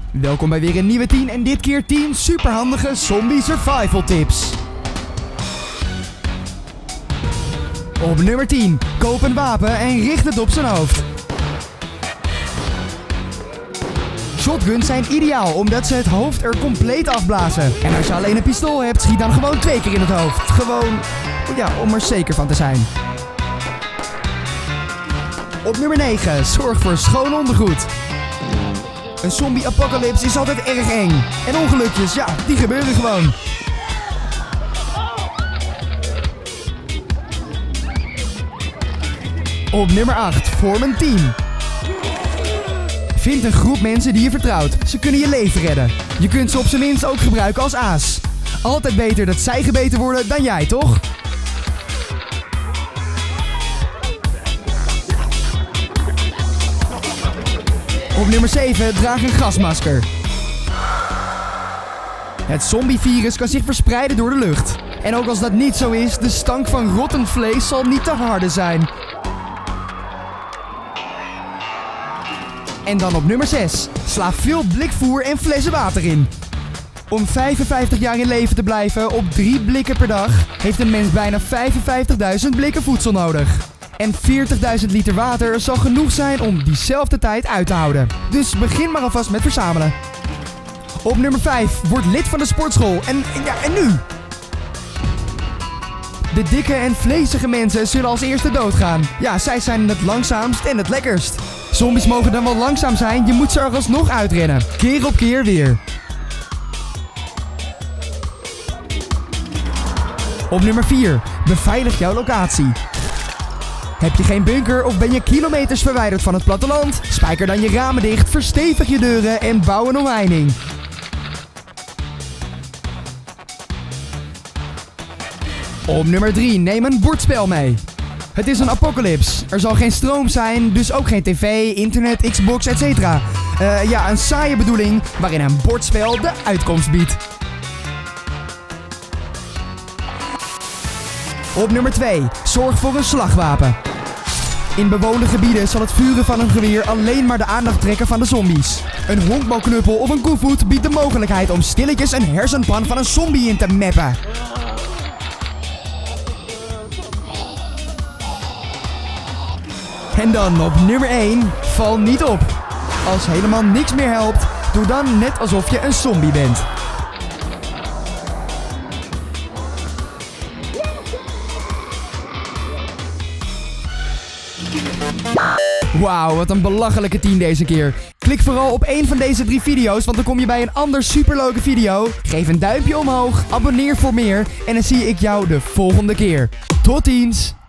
Welkom bij weer een nieuwe 10 en dit keer 10 superhandige zombie survival tips. Op nummer 10, koop een wapen en richt het op zijn hoofd. Shotguns zijn ideaal omdat ze het hoofd er compleet afblazen. En als je alleen een pistool hebt, schiet dan gewoon 2 keer in het hoofd. Gewoon, ja, om er zeker van te zijn. Op nummer 9, zorg voor schoon ondergoed. Een zombie-apocalypse is altijd erg eng. En ongelukjes, ja, die gebeuren gewoon. Op nummer 8, vorm een team. Vind een groep mensen die je vertrouwt. Ze kunnen je leven redden. Je kunt ze op zijn minst ook gebruiken als aas. Altijd beter dat zij gebeten worden dan jij, toch? Op nummer 7, draag een gasmasker. Het zombievirus kan zich verspreiden door de lucht. En ook als dat niet zo is, de stank van rottend vlees zal niet te harde zijn. En dan op nummer 6, sla veel blikvoer en flessen water in. Om 55 jaar in leven te blijven op 3 blikken per dag, heeft een mens bijna 55.000 blikken voedsel nodig. En 40.000 liter water zal genoeg zijn om diezelfde tijd uit te houden. Dus begin maar alvast met verzamelen. Op nummer 5, word lid van de sportschool. En nu? De dikke en vlezige mensen zullen als eerste doodgaan. Ja, zij zijn het langzaamst en het lekkerst. Zombies mogen dan wel langzaam zijn, je moet ze er alsnog uitrennen. Keer op keer weer. Op nummer 4, beveilig jouw locatie. Heb je geen bunker of ben je kilometers verwijderd van het platteland? Spijker dan je ramen dicht, verstevig je deuren en bouw een omheining. Op nummer 3, neem een bordspel mee. Het is een apocalypse. Er zal geen stroom zijn, dus ook geen tv, internet, Xbox, etc. Een saaie bedoeling waarin een bordspel de uitkomst biedt. Op nummer 2, zorg voor een slagwapen. In bewoonde gebieden zal het vuren van een geweer alleen maar de aandacht trekken van de zombies. Een honkbalknuppel of een koevoet biedt de mogelijkheid om stilletjes een hersenpan van een zombie in te mappen. En dan op nummer 1, val niet op. Als helemaal niks meer helpt, doe dan net alsof je een zombie bent. Wauw, wat een belachelijke 10 deze keer. Klik vooral op één van deze 3 video's, want dan kom je bij een ander superleuke video. Geef een duimpje omhoog, abonneer voor meer en dan zie ik jou de volgende keer. Tot ziens!